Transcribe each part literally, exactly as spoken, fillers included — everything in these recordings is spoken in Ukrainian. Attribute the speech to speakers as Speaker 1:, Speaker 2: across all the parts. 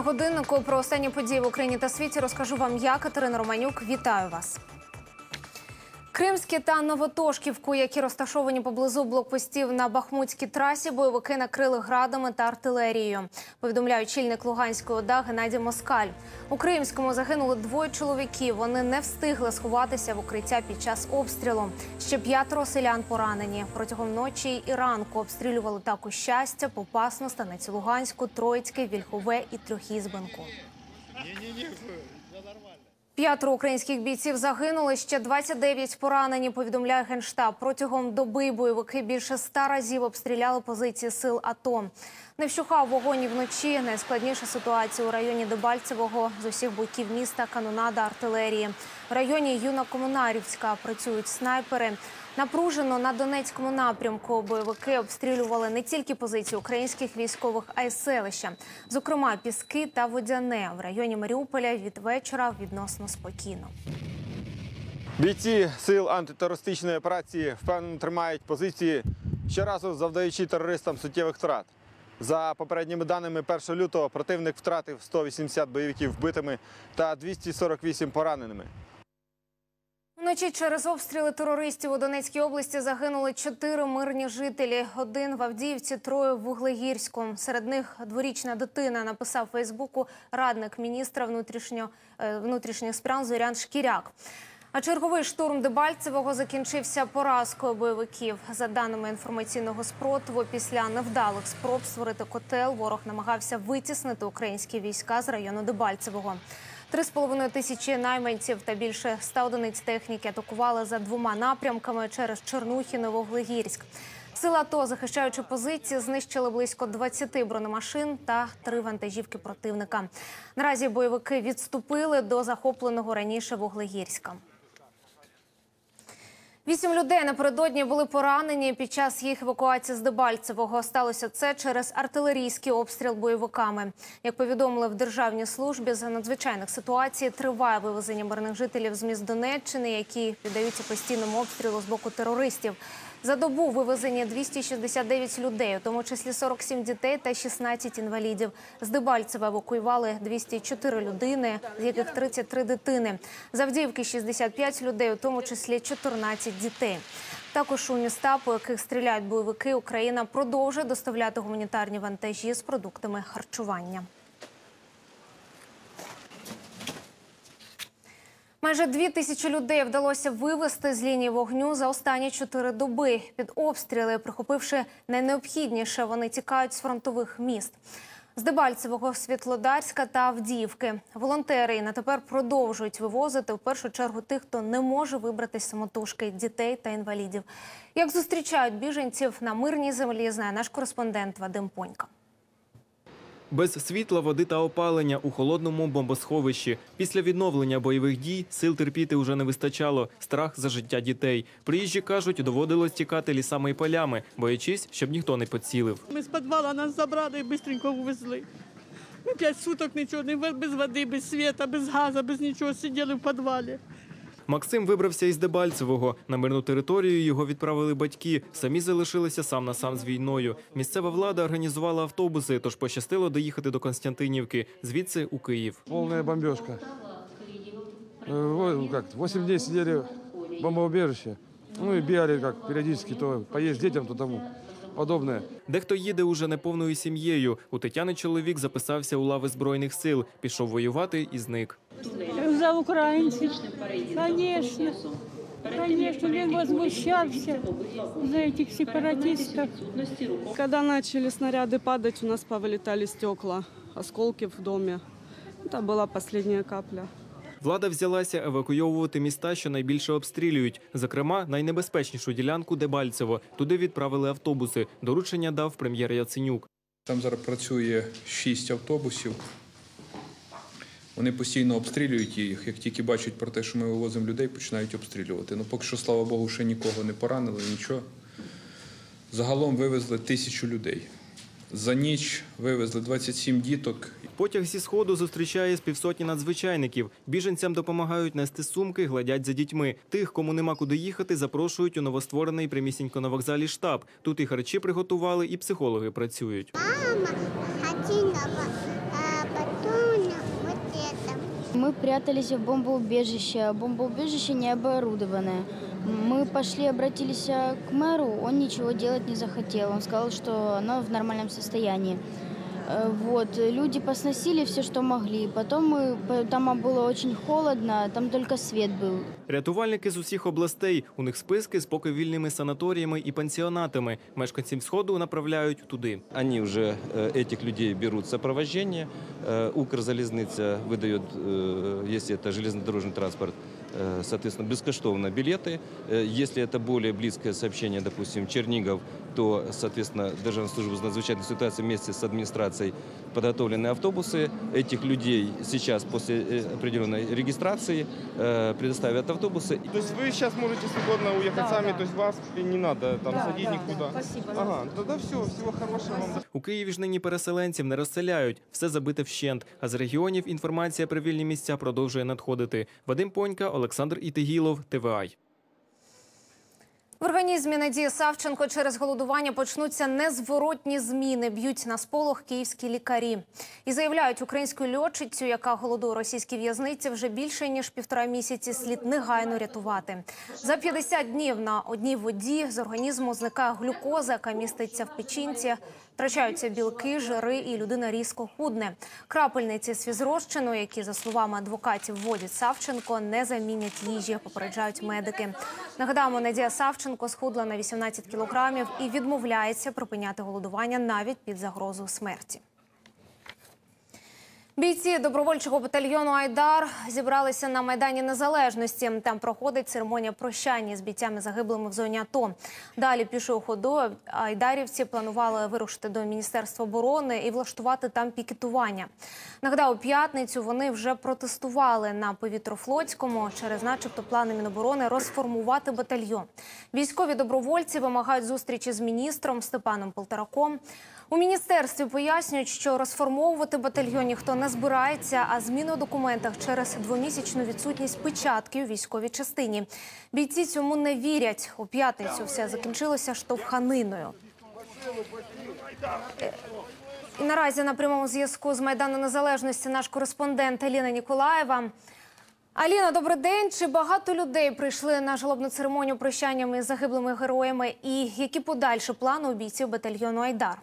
Speaker 1: на годиннику. Про останні події в Україні та світі розкажу вам я, Катерина Романюк. Вітаю вас. Кримське та Новотошківку, які розташовані поблизу блокпостів на Бахмутській трасі, бойовики накрили градами та артилерією. Повідомляє очільник Луганської ОДА Геннадій Москаль. У Кримському загинули двоє чоловіків. Вони не встигли сховатися в укриття під час обстрілу. Ще п'ятеро селян поранені. Протягом ночі і ранку обстрілювали також Щастя, Попасну, Станицю Луганську, Троїцьке, Вільхове і Трьохізбенку. П'ятеро українських бійців загинули, ще двадцять дев'ять поранені, повідомляє Генштаб. Протягом доби бойовики більше ста разів обстріляли позиції сил АТО. Не вщухав вогонь і вночі. Найскладніша ситуація у районі Дебальцевого. З усіх боків міста канонада артилерії. В районі Юнокомунарівська працюють снайпери. Напружено на Донецькому напрямку бойовики обстрілювали не тільки позиції українських військових, а й селища. Зокрема, Піски та Водяне. В районі Маріуполя від вечора відносно спокійно.
Speaker 2: Бійці сил антитерористичної операції впевнено тримають позиції, щоразу завдаючи терористам суттєвих втрат. За попередніми даними, першого лютого противник втратив сто вісімдесят бойовиків вбитими та двісті сорок вісім пораненими.
Speaker 1: Вночі через обстріли терористів у Донецькій області загинули чотири мирні жителі. Один в Авдіївці, троє в Вуглегірську. Серед них дворічна дитина, написав у Фейсбуку радник міністра внутрішньо, внутрішніх справ Зорян Шкіряк. А черговий штурм Дебальцевого закінчився поразкою бойовиків. За даними інформаційного спротиву, після невдалих спроб створити котел, ворог намагався витіснити українські війська з району Дебальцевого. Три з половиною тисячі найманців та більше ста одиниць техніки атакували за двома напрямками через Чернухін і Вуглегірськ. Сили АТО, захищаючи позиції, знищили близько двадцяти бронемашин та три вантажівки противника. Наразі бойовики відступили до захопленого раніше Вуглегірська. Вісім людей напередодні були поранені під час їх евакуації з Дебальцевого. Сталося це через артилерійський обстріл бойовиками. Як повідомили в Державній службі з надзвичайних ситуацій, триває вивезення мирних жителів з міст Донеччини, які піддаються постійному обстрілу з боку терористів. За добу вивезені двісті шістдесят дев'ять людей, у тому числі сорок сім дітей та шістнадцять інвалідів. З Дебальцева евакуювали двісті чотири людини, з яких тридцять три дитини. З Авдіївки шістдесят п'ять людей, у тому числі чотирнадцять дітей. Також у міста, по яких стріляють бойовики, Україна продовжує доставляти гуманітарні вантажі з продуктами харчування. Майже дві тисячі людей вдалося вивезти з лінії вогню за останні чотири доби. Під обстріли, прихопивши найнеобхідніше, вони тікають з фронтових міст. З Дебальцевого, Світлодарська та Авдіївки. Волонтери на тепер продовжують вивозити в першу чергу тих, хто не може вибратись самотужки – дітей та інвалідів. Як зустрічають біженців на мирній землі, знає наш кореспондент Вадим Понька.
Speaker 3: Без світла, води та опалення у холодному бомбосховищі. Після відновлення бойових дій сил терпіти вже не вистачало. Страх за життя дітей. Приїжджі кажуть, доводилось тікати лісами і полями, боячись, щоб ніхто не поцілив.
Speaker 4: Ми з підвалу нас забрали і швидко увезли. Ми п'ять суток нічого, без води, без світла, без газу, без нічого сиділи в підвалі.
Speaker 3: Максим вибрався із Дебальцевого. На мирну територію його відправили батьки. Самі залишилися сам на сам з війною. Місцева влада організувала автобуси, тож пощастило доїхати до Константинівки. Звідси у Київ.
Speaker 5: Повна бомбежка. вісім днів сиділи в бомбоубежище. Ну і бігали, як періодично, то поїсть дітям, то тому подобне.
Speaker 3: Дехто їде уже неповною сім'єю. У Тетяни чоловік записався у лави Збройних сил. Пішов воювати і зник.
Speaker 6: За українців, звісно. Конечно, він возмущався за цих сепаратистів.
Speaker 4: Коли почали снаряди падати, у нас повилітали стекла, осколки в домі. Це була остання капля.
Speaker 3: Влада взялася евакуйовувати міста, що найбільше обстрілюють. Зокрема, найнебезпечнішу ділянку Дебальцево. Туди відправили автобуси. Доручення дав прем'єр Яценюк.
Speaker 7: Там зараз працює шість автобусів. Вони постійно обстрілюють їх. Як тільки бачать про те, що ми вивозимо людей, починають обстрілювати. Ну, поки що, слава Богу, ще нікого не поранили, нічого. Загалом вивезли тисячу людей. За ніч вивезли двадцять сім діток.
Speaker 3: Потяг зі Сходу зустрічає з півсотні надзвичайників. Біженцям допомагають нести сумки, гладять за дітьми. Тих, кому нема куди їхати, запрошують у новостворений прямісінько на вокзалі штаб. Тут і харчі приготували, і психологи працюють.
Speaker 8: Мама хотіла, а потім прятались в бомбоубежище. Бомбоубежище не оборудованное. Мы пошли, обратились к мэру, он ничего делать не захотел. Он сказал, что оно в нормальном состоянии. Вот. Люди посносили все, что могли. Потом мы, там было очень холодно, там только свет был.
Speaker 3: Рятувальники з усіх областей. У них списки з поки вільними санаторіями і пансіонатами. Мешканців Сходу направляють туди.
Speaker 9: Они уже этих людей берут в сопровождение. Укрзалезница выдает, если это железнодорожный транспорт, соответственно, бескоштовно билеты. Если это более близкое сообщение, допустим, Чернигов, то, соответственно, Державная служба надзвычайных ситуаций вместе с администрацией подготовлены автобусы. Этих людей сейчас после определенной регистрации предоставят автобусы.
Speaker 10: То есть вы сейчас можете свободно уехать
Speaker 6: Да,
Speaker 10: сами,
Speaker 6: да.
Speaker 10: то есть вас не надо там
Speaker 6: Да,
Speaker 10: садить
Speaker 6: да,
Speaker 10: никуда?
Speaker 6: да. Спасибо.
Speaker 10: Ага, тогда все, всего хорошего вам.
Speaker 3: У Києві ж нині переселенців не розселяють. Все забите вщент. А з регіонів інформація про вільні місця продовжує надходити. Вадим Понька, Олександр Ітигілов, Т В А.
Speaker 1: В організмі Надії Савченко через голодування почнуться незворотні зміни, б'ють на сполох київські лікарі. І заявляють, українську льотчицю, яка голодує у російській в'язниці вже більше ніж півтора місяці, слід негайно рятувати. За п'ятдесят днів на одній воді з організму зникає глюкоза, яка міститься в печінці, втрачаються білки, жири і людина різко худне. Крапельниці з фізрозчину, які, за словами адвокатів, вводять Савченко, не замінять їжі, попереджають медики. Нагадаємо, Надія Савченко схудла на вісімнадцять кілограмів і відмовляється припиняти голодування навіть під загрозою смерті. Бійці добровольчого батальйону «Айдар» зібралися на Майдані Незалежності. Там проходить церемонія прощання з бійцями, загиблими в зоні АТО. Далі пішою ходою айдарівці планували вирушити до Міністерства оборони і влаштувати там пікетування. Нагадаю, у п'ятницю вони вже протестували на Повітрофлотському через начебто плани Міноборони розформувати батальйон. Військові добровольці вимагають зустрічі з міністром Степаном Полтораком. У міністерстві пояснюють, що розформовувати батальйон ніхто не збирається, а зміни у документах через двомісячну відсутність печатки у військовій частині. Бійці цьому не вірять. У п'ятницю все закінчилося штовханиною. І наразі на прямому зв'язку з Майдану Незалежності наш кореспондент Аліна Ніколаєва. Аліна, добрий день. Чи багато людей прийшли на жалобну церемонію прощання із загиблими героями? І які подальші плани у бійців батальйону «Айдар»?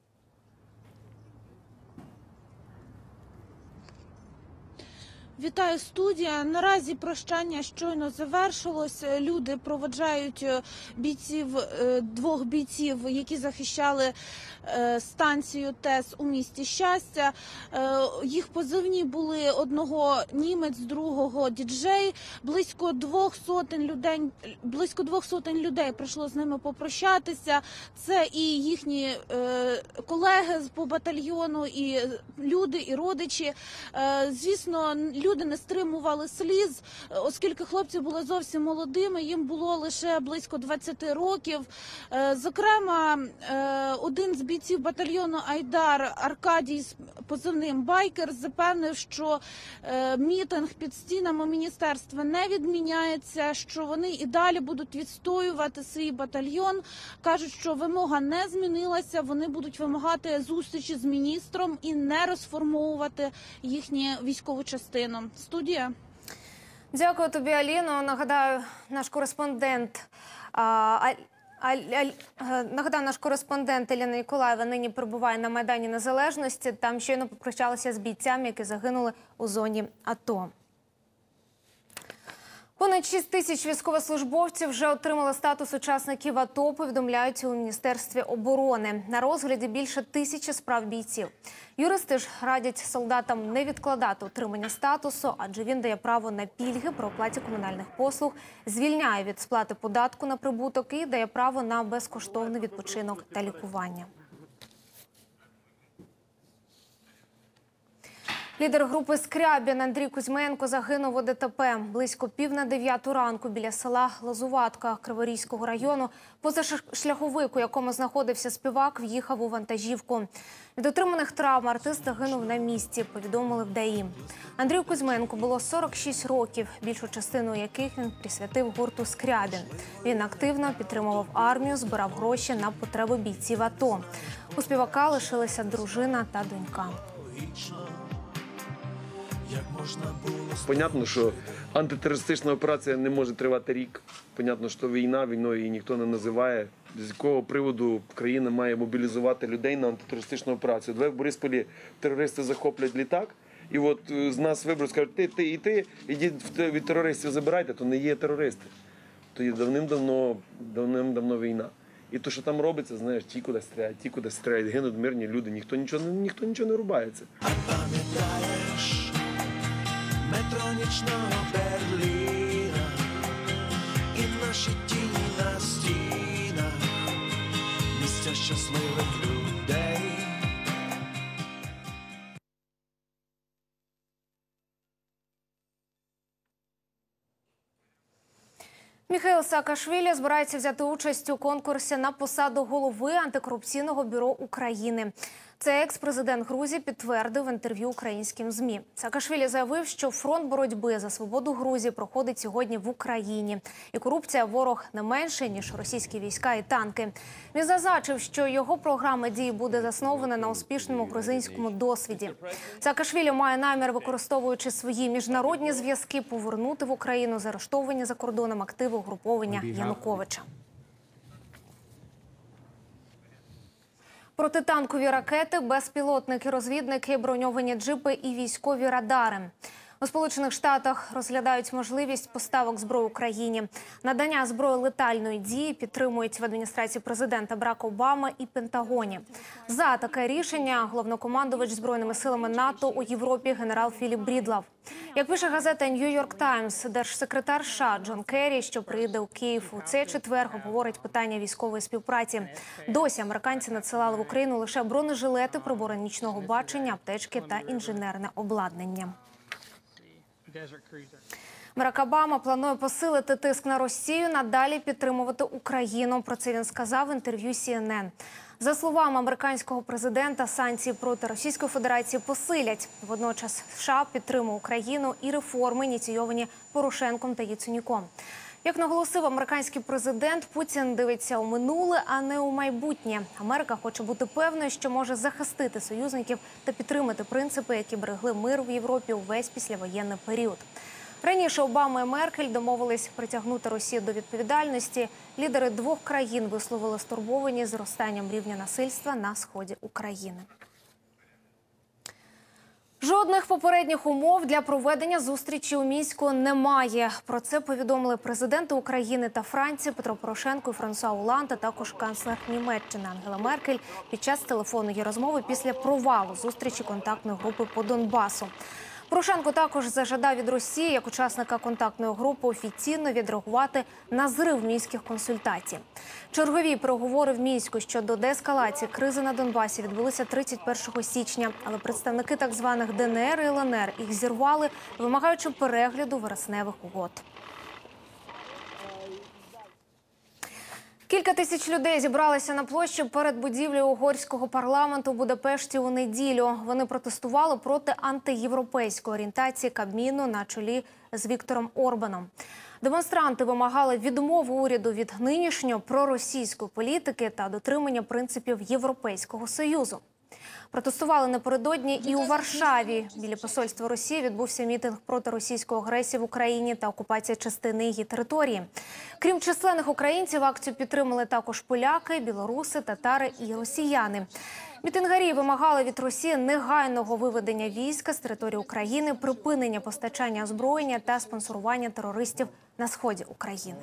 Speaker 11: Вітаю, студія. Наразі прощання щойно завершилось. Люди проводжають бійців, двох бійців, які захищали станцію ТЕС у місті Щастя. Їх позивні були одного німець, другого діджей. Близько двох сотень людей, близько двох сотень людей прийшло з ними попрощатися. Це і їхні колеги по батальйону, і люди, і родичі. Звісно, люди не стримували сліз, оскільки хлопці були зовсім молодими, їм було лише близько двадцяти років. Зокрема, один з бійців батальйону «Айдар» Аркадій з позивним «Байкер» запевнив, що мітинг під стінами міністерства не відміняється, що вони і далі будуть відстоювати свій батальйон. Кажуть, що вимога не змінилася, вони будуть вимагати зустрічі з міністром і не розформовувати їхню військову частину. Студія.
Speaker 1: Дякую тобі, Аліно. Нагадаю, наш кореспондент а, а, а, а, нагадаю, наш кореспондент Аліна Ніколаєва нині перебуває на Майдані Незалежності. Там щойно попрощалися з бійцями, які загинули у зоні АТО. Понад шість тисяч військовослужбовців вже отримали статус учасників АТО, повідомляють у Міністерстві оборони. На розгляді більше тисячі справ бійців. Юристи ж радять солдатам не відкладати отримання статусу, адже він дає право на пільги при оплаті комунальних послуг, звільняє від сплати податку на прибуток і дає право на безкоштовний відпочинок та лікування. Лідер групи «Скрябін» Андрій Кузьменко загинув у ДТП. Близько пів на дев'яту ранку біля села Лозуватка Криворізького району позашляховик, у якому знаходився співак, в'їхав у вантажівку. Від отриманих травм артист загинув на місці, повідомили в ДАІ. Андрію Кузьменку було сорок шість років, більшу частину яких він присвятив гурту «Скрябін». Він активно підтримував армію, збирав гроші на потреби бійців АТО. У співака лишилися дружина та донька.
Speaker 12: Понятно, що антитерористична операція не може тривати рік. Понятно, що війна, війною її ніхто не називає. З якого приводу країна має мобілізувати людей на антитерористичну операцію? Давай в Борисполі терористи захоплять літак, і от з нас виберуть, скажуть, ти, ти і ти, ідіть від терористів забирайте, то не є терористи. То є давним-давно, давним-давно війна. І то, що там робиться, знаєш, ті куди стріляють, ті куди стріляють, гинуть мирні люди, ніхто нічого, ніхто нічого не рубається.
Speaker 13: А пам'ятаєш метро нічного Берліна і наші тіні на стінах, місця щасливих людей.
Speaker 1: Міхаїл Саакашвілі збирається взяти участь у конкурсі на посаду голови антикорупційного бюро України. Це екс-президент Грузії підтвердив в інтерв'ю українським ЗМІ. Саакашвілі заявив, що фронт боротьби за свободу Грузії проходить сьогодні в Україні. І корупція – ворог не менший, ніж російські війська і танки. Він зазначив, що його програма дій буде заснована на успішному грузинському досвіді. Саакашвілі має намір, використовуючи свої міжнародні зв'язки, повернути в Україну заарештовані за кордоном активи угруповання Януковича. Протитанкові ракети, безпілотники, розвідники, броньовані джипи і військові радари. У Сполучених Штатах розглядають можливість поставок зброї Україні. Надання зброї летальної дії підтримують в адміністрації президента Барака Обами і Пентагоні. За таке рішення головнокомандувач Збройними силами НАТО у Європі генерал Філіп Брідлав. Як пише газета «Нью-Йорк Таймс», держсекретар США Джон Керрі, що приїде у Київ у цей четвер, обговорить питання військової співпраці. Досі американці надсилали в Україну лише бронежилети, прибори нічного бачення, аптечки та інженерне обладнання. Барак Обама планує посилити тиск на Росію, надалі підтримувати Україну. Про це він сказав в інтерв'ю Сі Ен Ен. За словами американського президента, санкції проти Російської Федерації посилять. Водночас США підтримує Україну і реформи, ініційовані Порошенком та Яценюком. Як наголосив американський президент, Путін дивиться у минуле, а не у майбутнє. Америка хоче бути певною, що може захистити союзників та підтримати принципи, які берегли мир в Європі увесь післявоєнний період. Раніше Обама і Меркель домовились притягнути Росію до відповідальності. Лідери двох країн висловили стурбованість зростанням рівня насильства на сході України. Жодних попередніх умов для проведення зустрічі у Мінську немає. Про це повідомили президенти України та Франції Петро Порошенко і Франсуа Оланд, а також канцлер Німеччини Ангела Меркель під час телефонної розмови після провалу зустрічі контактної групи по Донбасу. Порошенко також зажадав від Росії, як учасника контактної групи, офіційно відреагувати на зрив мінських консультацій. Чергові переговори в Мінську щодо деескалації кризи на Донбасі відбулися тридцять першого січня, але представники так званих Де Ен Ер і Ел Ен Ер їх зірвали, вимагаючи перегляду вересневих угод. Кілька тисяч людей зібралися на площі перед будівлею угорського парламенту у Будапешті у неділю. Вони протестували проти антиєвропейської орієнтації Кабміну на чолі з Віктором Орбаном. Демонстранти вимагали відмови уряду від нинішньої проросійської політики та дотримання принципів Європейського Союзу. Протестували напередодні і у Варшаві. Біля посольства Росії відбувся мітинг проти російської агресії в Україні та окупації частини її території. Крім численних українців, акцію підтримали також поляки, білоруси, татари і росіяни. Мітингарі вимагали від Росії негайного виведення війська з території України, припинення постачання озброєння та спонсорування терористів на сході України.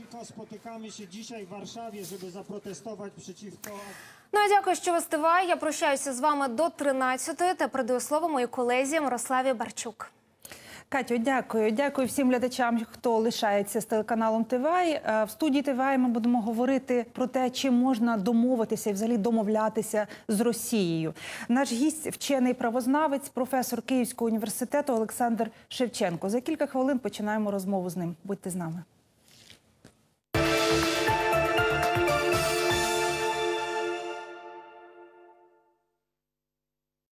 Speaker 1: Ну а дякую, що ви стиває. Я прощаюся з вами до тринадцятої та передаю слово моїй колезі Мирославі Барчук.
Speaker 14: Катю, дякую. Дякую всім глядачам, хто лишається з телеканалом Т В А. В студії Т В А ми будемо говорити про те, чи можна домовитися і взагалі домовлятися з Росією. Наш гість – вчений правознавець, професор Київського університету Олександр Шевченко. За кілька хвилин починаємо розмову з ним. Будьте з нами.